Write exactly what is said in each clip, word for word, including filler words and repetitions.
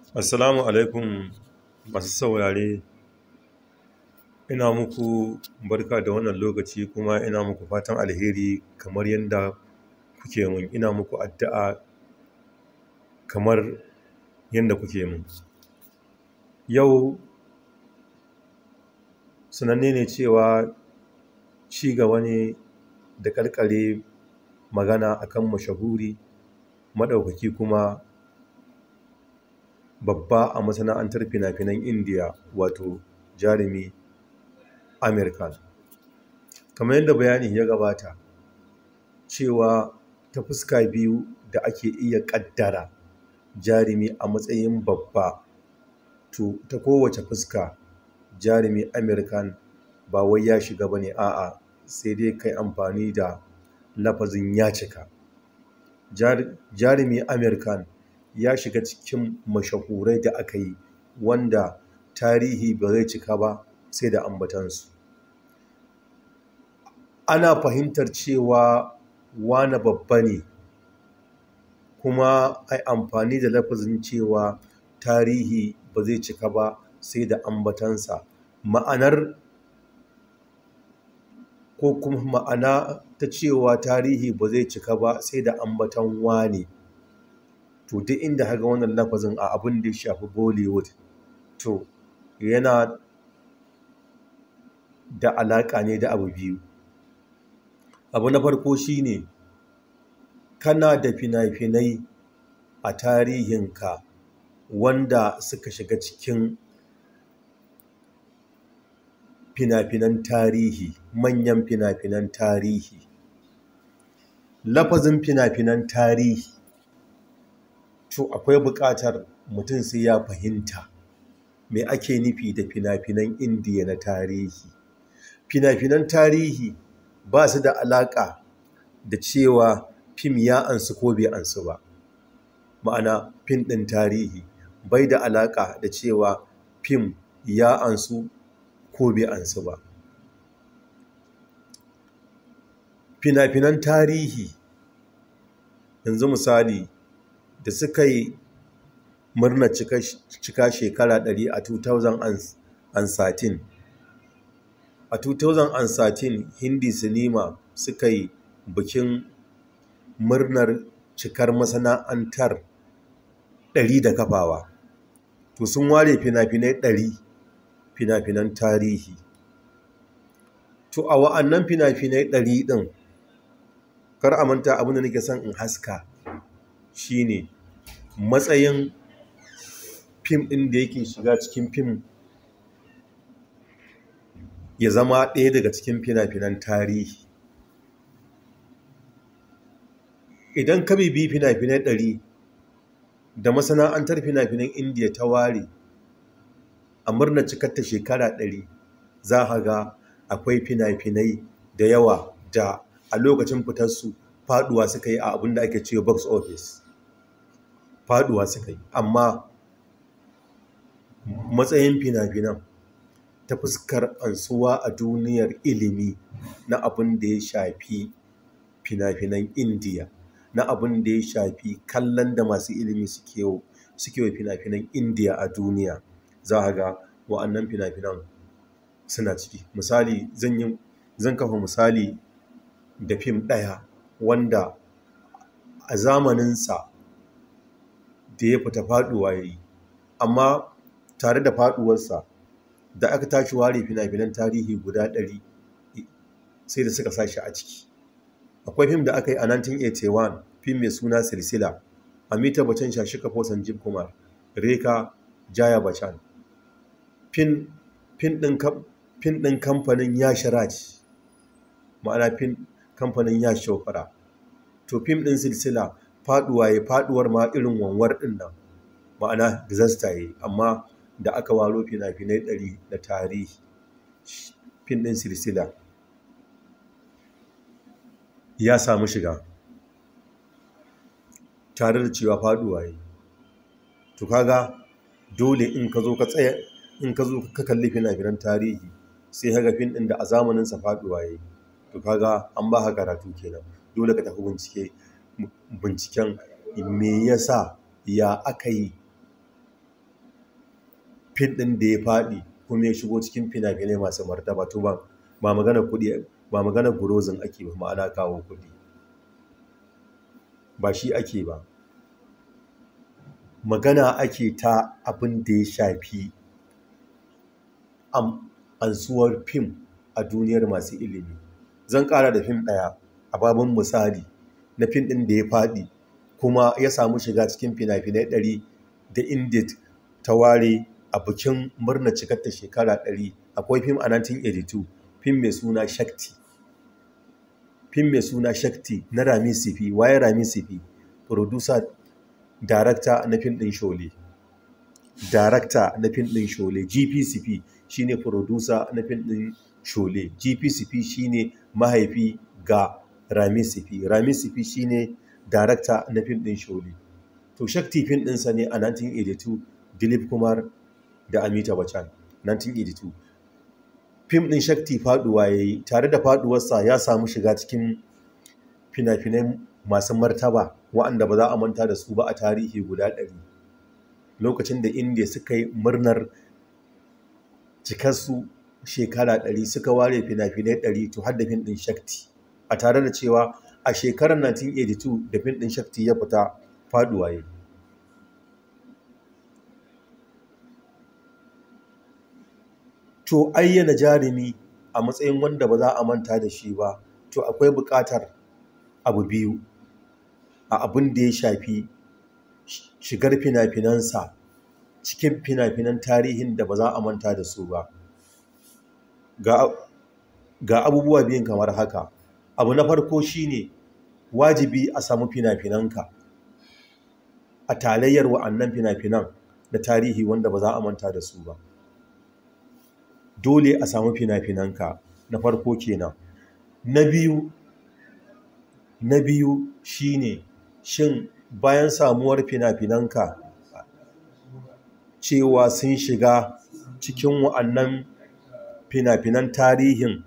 Assalamu alaikum masu saurare. Ina muku barka da wannan lokaci kuma ina muku fatan alheri kamar yadda kuke mun. Ina muku addu'a kamar yadda kuke mun. Yau sananne ne cewa ci gaba ne da ƙarƙare magana akan mashahuri maɗaukaki kuma babba a masana'antar fina-finan Indiya wato jarumi Aamir Khan. Kamar yadda bayani ya gabata cewa ta fuska biyu da ake iya ƙaddara jarumi a matsayin babba, to ta kowace fuska jarumi Aamir Khan ba wai ya shiga bane, a'a sai dai kai amfani da lafazin ya cika. Jarumi Aamir Khan ya shiga cikin mashahurai da aka yi wanda tarihi ba zai cika ba sai da ambatansu. Ana fahimtar cewa wane babba ne kuma ai amfani da lafazin cewa tarihi ba zai cika ba sai da ambatansa. Ma'anar ko kuma ma'ana ta cewa tarihi ba zai cika ba sai da ambatan wane, to duk inda kaga wannan lafazin a abin da ya shafi Bollywood to yana da alaƙa ne da abu biyu. Abu na farko shine kana da fina-finai a tarihinka wanda suka shiga cikin fina-finan tarihi, manyan fina-finan tarihi. Lafazin fina-finan tarihi to akwai buƙatar mutum sai ya fahimta me ake nufi da fina-finan Indiya na tarihi. Fina-finan tarihi ba su da alaƙa da cewa fim ya ansu ko bai ansu ba. Ma'ana fim ɗin tarihi bai da alaƙa da cewa fim ya ansu ko bai ansu ba. Fina-finan tarihi yanzu misali da suka yi murnar cika shekara ɗari a two thousand thirteen. A two thousand thirteen Hindi Cinema suka yi bikin murnar cikar masana'antar ɗari da kafawa. To sun ware fina-finai ɗari fina-finan tarihi. To a wa'annan fina-finai ɗari ɗin kar a manta abin da nake son in haska shine matsayin fim ɗin da yake shiga cikin fim ya zama ɗaya daga cikin fina-finan tarihi. Idan ka bibiyi fina-finai ɗari da masana'antar fina-finan Indiya ta ware a murnar cikarta shekara ɗari, za ka ga akwai fina-finai da yawa da a lokacin fitarsu faɗuwa suka yi a abin da ake cewa box office. Faɗuwa suka yi, amma matsayin fina-finan ta fuskar ansuwa a duniyar ilimi na abin da ya shafi fina-finan Indiya, na abin da ya shafi kallon da masu ilimi suke wa fina-finan Indiya a duniya, za ka ga wa'annan fina-finan suna ciki. Misali zan yi zan kafa misali da fim ɗaya wanda a zamaninsa da ya fita faɗuwa ya yi, amma tare da faɗuwarsa da aka tashi ware fina-finan tarihi guda ɗari sai da suka sa shi a ciki. Akwai fim da aka yi a nineteen eighty-one, fim mai suna Silsila. Amitabh Bachchan, Shashi Kapoor, Sanjeev Kumar, Rekha, Jaya Bachchan. Fim ɗin kamfanin Yash Raj, ma'ana fim kamfanin Yash Chopra. To fim ɗin Silsila faɗuwa ya faɗuwar ma irin wanwar ɗin nan, ma'ana disaster ya yi, amma da aka waro fina-finai ɗari da tarihi fim ɗin Silsila ya samu shiga tare da cewa faɗuwa ya yi. To kaga dole in ka zo ka tsaya in ka zo ka kalli fina-finan tarihi sai ka ga fim ɗin da a zamaninsa faɗuwa ya yi, to kaga an ba ka karatu kenan. Dole ka tafi bincike binciken me yasa, ya aka yi fin ɗin da ya faɗi kuma ya shigo cikin fina-finai masu martaba to ba ba magana kuɗi ba magana gurozin ake ba ma'ana kawo kuɗi ba shi ake ba magana ake ta abin da ya shafi ansuwar fim a duniyar masu ilimi. Zan ƙara da fim ɗaya a babin misali na fim ɗin da ya faɗi kuma ya samu shiga cikin fina-finai ɗari da Indiya ta ware a bikin murnar cikar ta shekara ɗari. Akwai fim a nineteen eighty-two fim mai suna Shakti. Fim mai suna Shakti na Rami Sifi. Waye Rami Sifi? Producer, director na fim ɗin Sholay. Director na fim ɗin Sholay. G P Sifi shine producer na fim ɗin Sholay. G P Sifi shine mahaifi ga Rami Sifi. Rami Sifi shine director na fim ɗin Sholay. To Shakti fim ɗinsa ne a nineteen eighty-two, Dilip Kumar da Amitabh Bachchan. nineteen eighty-two fim ɗin Shakti faɗuwa ya yi, tare da faɗuwarsa ya samu shiga cikin fina-finai masu martaba waɗanda ba za a manta da su ba a tarihi guda ɗari. Lokacin da Indiya suka yi murnar cikarsu shekara ɗari suka ware fina-finai ɗari to har da fim ɗin Shakti, a tare da cewa a shekarar nineteen eighty-two da fim ɗin Shakti ya fita faɗuwa ya yi. To ayyana jarumi a matsayin wanda ba za a manta da shi ba to akwai buƙatar abu biyu a abin da ya shafi shigar fina-finansa cikin fina-finan tarihin da ba za a manta da su ba. Ga, ga abubuwa biyun kamar haka. Abu na farko shine wajibi a samu fina-finanka a talayyar wa'annan fina-finan da tarihi wanda ba za a manta da su ba. Dole a samu fina-finanka na farko kenan. Na biyu na biyu shine shin bayan samuwar fina-finanka cewa sun shiga cikin wa'annan fina-finan tarihin,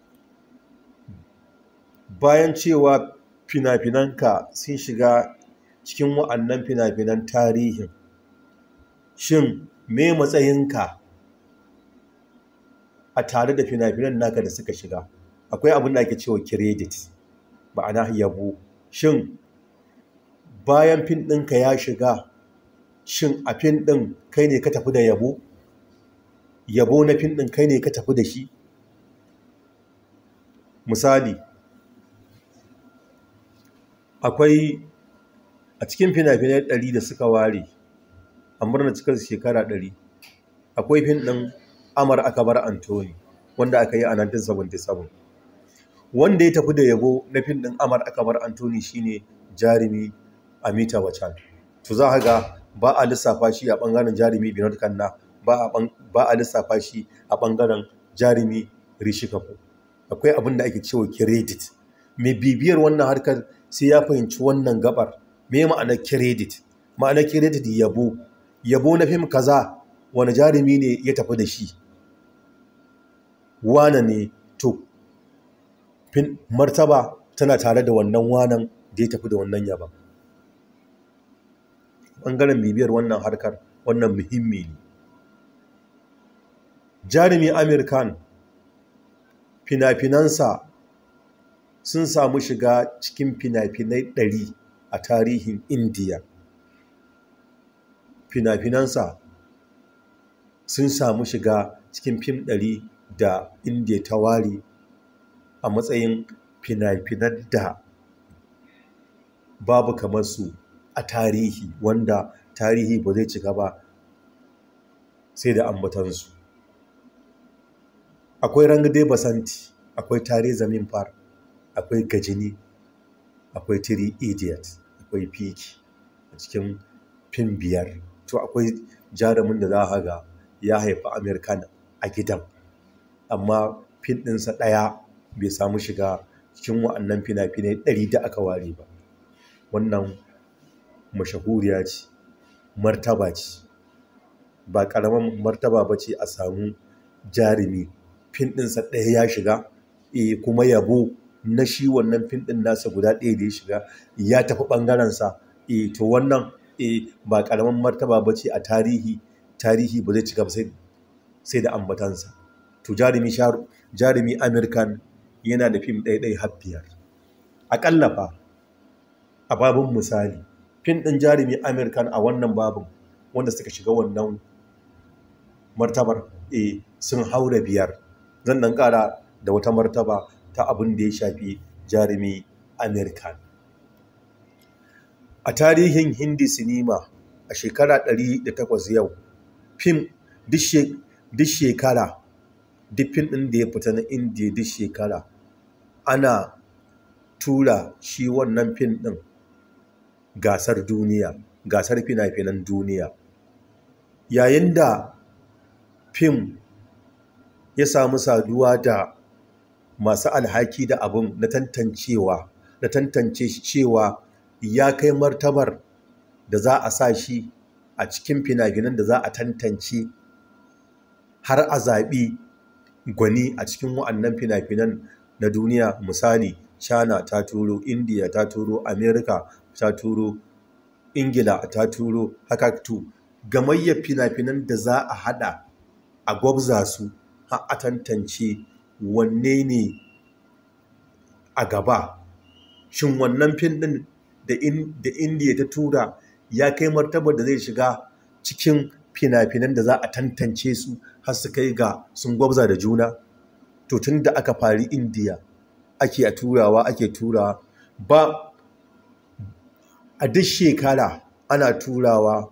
bayan cewa fina-finanka sun shiga cikin wa'annan fina-finan tarihin, shin me matsayinka a tare da fina-finan naka da suka shiga? Akwai abin da ake cewa credit, ma'ana yabo. Shin bayan fim ɗinka ya shiga, shin a fim ɗin kai ne ka tafi da yabo? Yabo na fim ɗin kai ne ka tafi da shi? Misali, akwai a cikin fina-finai ɗari da suka ware a murnar cikar shekara ɗari, akwai fim ɗin Amar Akabar Anthony wanda aka yi a nineteen seventy-seven. Wanda ya tafi da yabo na fim ɗin Amar Akabar Anthony shine jarumi Amitabh Bachchan. To za ka ga ba a lissafa shi a ɓangaren jarumi Vinod Khanna, ba a ba a lissafa shi a ɓangaren jarumi Rishi Kapoor. Akwai abin da ake cewa credit. Mai bibiyar wannan harkar sai ya fahimci wannan gabar. Me ma'anar credit? Ma'anar credit yabo. Yabo na fim kaza wani jarumi ne ya tafi da shi? Wane ne? To fin martaba tana tare da wannan wanan da ya tafi da wannan yaba. Ɓangaren bibiyar wannan harkar wannan muhimmi ne. Jarumi Amir Khan fina-finansa sun samu shiga cikin fina-finai ɗari a tarihin Indiya. Fina-finansa sun samu shiga cikin fim ɗari da Indiya ta ware a matsayin fina-finan da babu kamar su a tarihi, wanda tarihi ba zai cika ba sai da ambatansu. Akwai Rang De Basanti, akwai Tare Zameen Par, akwai Gajini, akwai Three Idiots, akwai Piki a cikin fim biyar. To akwai jarumin da za ka ga ya haifi Amir Khan a gidan, amma fim ɗinsa ɗaya bai samu shiga cikin wa'annan fina-finai ɗari da aka ware ba. Wannan mashahuriya ce, martaba ce, ba ƙaramin martaba ba ce a samu jarumi fim ɗinsa ɗaya ya shiga, e kuma yabo na shi wannan fim ɗin nasa guda ɗaya da ya shiga ya tafi ɓangarensa, e to wannan e ba ƙaramin martaba ba ce a tarihi tarihi ba zai ci gaba sai da ambatansa. To jarumi jarumi Amir Khan yana da fim ɗaiɗai har biyar aƙalla fa. A babin misali fim ɗin jarumi Amir Khan a wannan babin wanda suka shiga wannan martabar e sun haura biyar. Zan ɗan ƙara da wata martaba ta abin da ya shafi jarumi Amir Khan. A tarihin Hindi sinima a shekara ɗari da takwas yau fim duk shekara duk fim ɗin da ya fita na Indiya duk shekara ana tura shi wannan fim ɗin gasar duniya, gasar fina-finan duniya. Yayin da fim ya samu saduwa da masu alhaki da abin na tantancewa na tantance shi cewa ya kai martabar da za a sa shi a cikin fina-finan da za a tantance har a zaɓi gwani a cikin wa'annan fina-finan na duniya. Misali China ta turo, India ta turo, America ta turo, Ingila ta turo, haka to gamayyar fina-finan da za a hada a gwabza su har a tantance wanne ne a gaba. Shin wannan fim din da India ta tura ya kai martabar da zai shiga cikin fina-finan da za a tantance su har su kai ga sun gwabza da juna? To tun da aka fari India ake a turawa ake turawa ba a duk shekara ana turawa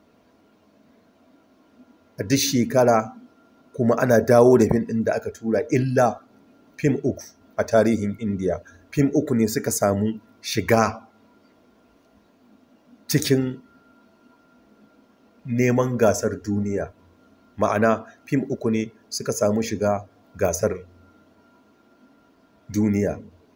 a duk shekara kuma ana dawo da fim ɗin da aka tura illa fim uku a tarihin India. Fim uku ne suka samu shiga cikin neman gasar duniya, ma'ana fim uku ne suka samu shiga gasar duniya.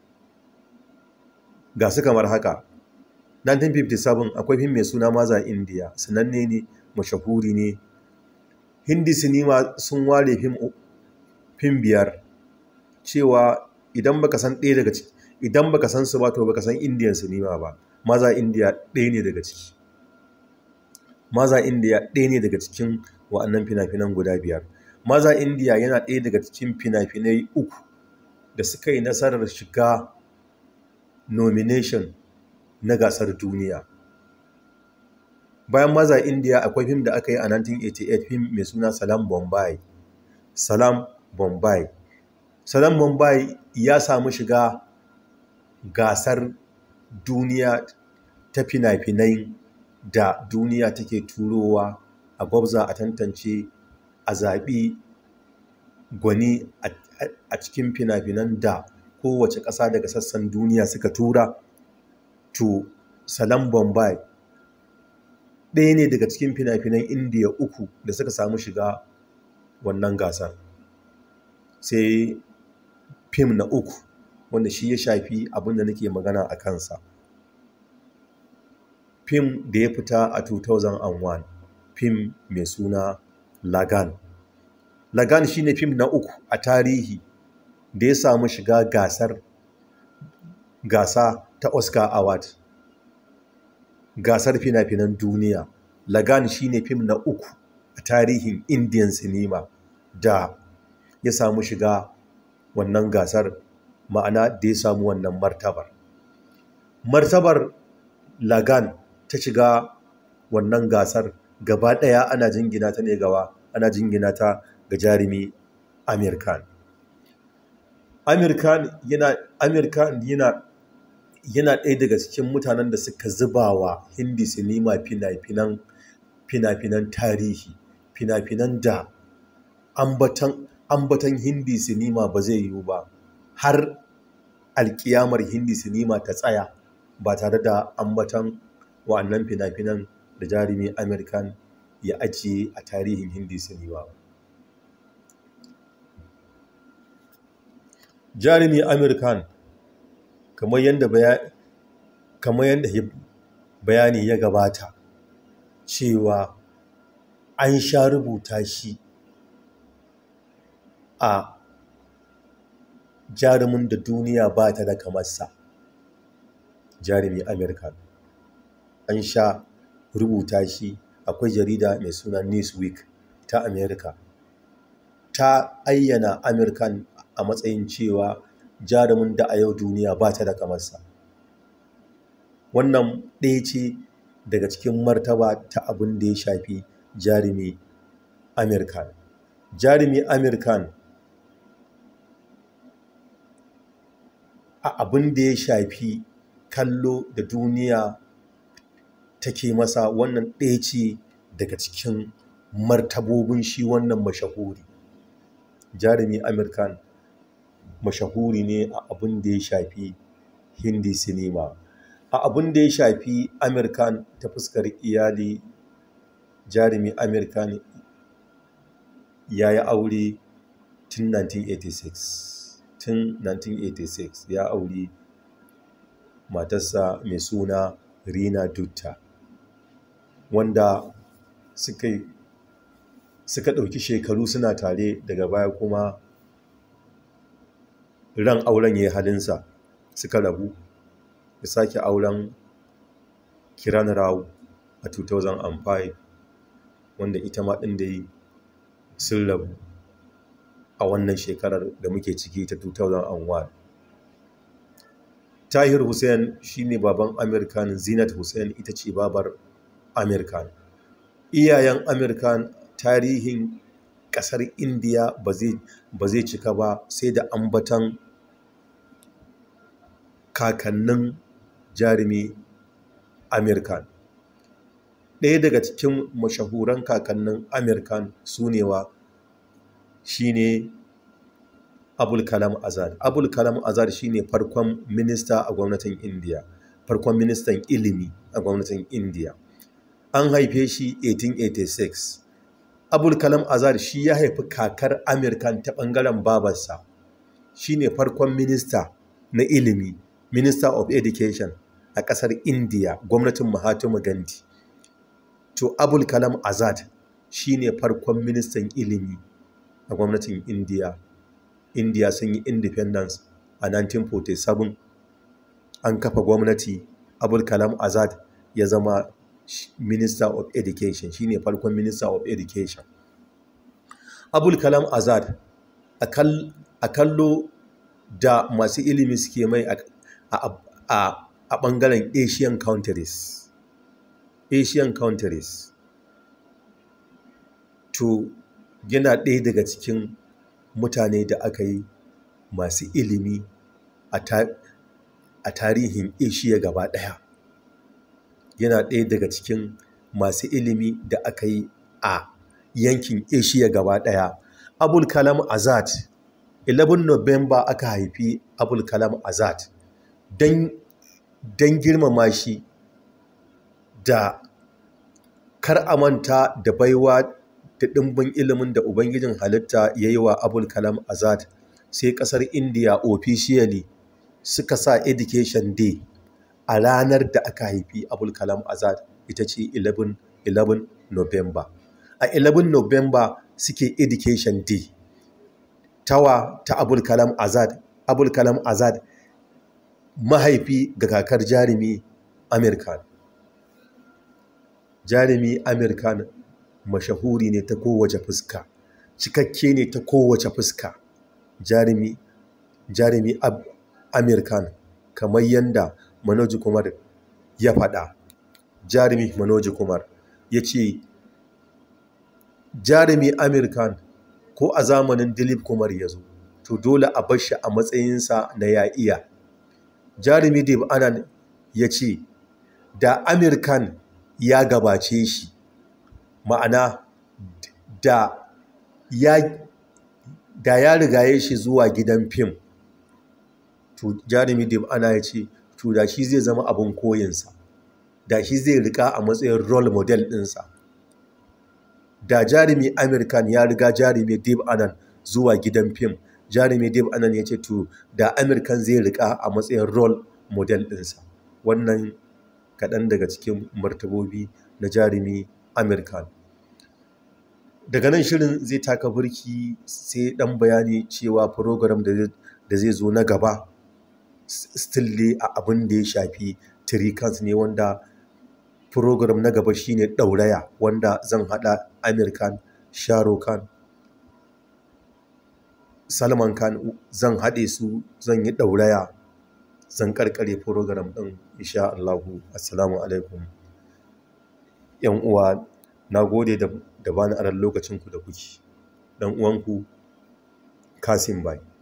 Ga su kamar haka: nineteen fifty-seven akwai fim mai suna Maza India, sananne ne, mashahuri ne. Hindi sinima sun ware fim biyar cewa idan baka san ɗaya daga ciki idan baka san su ba to baka san Indian sinima ba. Maza India ɗaya ne daga ciki. Maza India ɗaya ne daga cikin wa'annan fina-finan guda biyar. Maza India yana ɗaya daga cikin fina-finai uku da suka yi nasarar shiga nomination na gasar duniya. Bayan Maza India akwai fim da aka yi a nineteen eighty-eight, fim mai suna Salam Bombay. Salam Bombay. Salam Bombay ya samu shiga gasar duniya ta fina-finai da duniya take turowa a gwabza a tantance a zaɓi gwani a cikin fina-finan da kowace ƙasa daga sassan duniya suka tura. To Salam Bombay ɗaya ne daga cikin fina-finan Indiya uku da suka samu shiga wannan gasar. Sai fim na uku wanda shi ya shafi abin da nake magana a kansa, fim da ya fita a two thousand one, fim mai suna Lagan. Lagan shine fim na uku a tarihi da ya samu shiga gasar gasa ta Oscar Award, gasar fina-finan duniya. Lagan shine fim na uku a tarihin Indian sinima da ya samu shiga wannan gasar, ma'ana da ya samu wannan martabar. Martabar Lagan ta shiga wannan gasar gaba ɗaya ana jingina ta ne gawa ana jingina ta ga jarumi Amir Khan. Amir Khan yana Amir Khan yana yana ɗaya daga cikin mutanen da suka zuba wa Hindi sinima fina-finan fina-finan tarihi, fina-finan da ambatan ambatan Hindi sinima ba zai yiwu ba har alkiyamar Hindi sinima ta tsaya ba tare da ambatan wa'annan fina-finan da jarumi Amir Khan ya ajiye a tarihin Hindi sinima. Jarumi Amir Khan kamar yadda bayani kamar yadda bayani ya gabata cewa an sha rubuta shi a jarumin da duniya ba ta da kamarsa. Jarumi Amir Khan an sha rubuta shi akwai jarida mai suna Newsweek ta America ta ayyana Amir Khan a matsayin cewa jarumin da a yau duniya ba ta da kamarsa. Wannan ɗaya ce daga cikin martaba ta abin da ya shafi jarumi Amir Khan. Jarumi Amir Khan a abin da ya shafi kallo da duniya take masa, wannan ɗaya ce daga cikin martabobin shi wannan mashahuri. Jarumi Amir Khan mashahuri ne a abin da ya shafi Hindi sinima. A abin da ya shafi Amir Khan ta fuskar iyali, jarumi Amir Khan ya yi aure tun nineteen eighty-six. Tun nineteen eighty-six ya auri matarsa mai suna Reena Dutta, wanda suka suka ɗauki shekaru suna tare, daga baya kuma ran auren ya yi halinsa suka rabu. Ya sake auren Kiran Rao a two thousand five, wanda ita ma ɗin da yi sun rabu a wannan shekarar da muke ciki ta two thousand one. Tahir Hussain shi ne baban Amir Khan, Zinat Hussain ita ce babar Amir Khan. Iyayen Amir Khan, tarihin ƙasar Indiya ba zai cika ba sai da ambatan kakannin jarumi Amir Khan. Ɗaya daga cikin mashahuran kakannin Amir Khan su ne wa shi ne Abul Kalam Azad. Abul Kalam Azad shi ne farkon minista a gwamnatin Indiya, farkon ministan ilimi a gwamnatin Indiya. An haife shi eighteen eighty-six. Abul Kalam Azad shi ya haifi kakar Amir Khan ta ɓangaren babarsa. Shi ne farkon minista na ilimi, Minister of Education a ƙasar Indiya, gwamnatin Mahatma Gandhi. To Abul Kalam Azad shi ne farkon ministan ilimi a gwamnatin Indiya. Indiya sun yi independence a nineteen forty-seven. An kafa gwamnati, Abul Kalam Azad ya zama Minister of Education, shi ne farkon Minister of Education. Abul Kalam Azad a kallo da masu ilimi suke mai a ɓangaren Asian countries. Asian countries. To yana ɗaya daga cikin mutane da aka yi masu ilimi a tarihin Asia gaba ɗaya. Yana ɗaya daga cikin masu ilimi da aka yi a yankin Asia gaba ɗaya. Abul Kalam Azad, eleven November aka haifi Abul Kalam Azad. Don girmama shi da kar a manta da baiwa da ɗimbin ilimin da Ubangijin halitta ya yi wa Abul Kalam Azad, sai ƙasar Indiya officially suka sa Education Day a ranar da aka haifi Abul Kalam Azad, ita ce eleven November. A eleven November suke Education Day. Tawa ta Abul Kalam Azad. Abul Kalam Azad mahaifi ga kakar jarumi Amir Khan. Jarumi Amir Khan mashahuri ne ta kowace fuska, cikakke ne ta kowace fuska. Jarumi jarumi Amir Khan, kamar yanda Manoj Kumar ya faɗa. Jarumi Manoj Kumar ya ce jarumi Amir Khan ko a zamanin Dilip Kumar ya zo, to dole a bar shi a matsayinsa na ya iya. Jarumi Dev Anand ya ce da Amir Khan ya gabace shi, ma'ana da ya da ya rigaye shi zuwa gidan fim, to jarumi Dev Anand ya ce to da shi zai zama abin koyinsa, da shi zai rika a matsayin role model ɗinsa. Da jarumi Amir Khan ya riga jarumi Dev Anand zuwa gidan fim, jarumi Dev Anand ya ce to da Amir Khan zai rika a matsayin role model ɗinsa. Wannan kaɗan daga cikin martabobi na jarumi Amir Khan. Daga nan shirin zai taka burki sai ɗan bayani cewa program da zai zo na gaba still dai a abin da ya shafi three cans ne, wanda program na gaba shine ɗauraya, wanda zan haɗa Amir Khan, Shahrukh Khan, Salman Khan, zan haɗe su, zan yi ɗauraya, zan ƙarƙare program ɗin insha Allahu. Assalamu alaikum yan uwa, na gode da bani aran lokacinku da kuke. Dan uwanku Kasim Bai.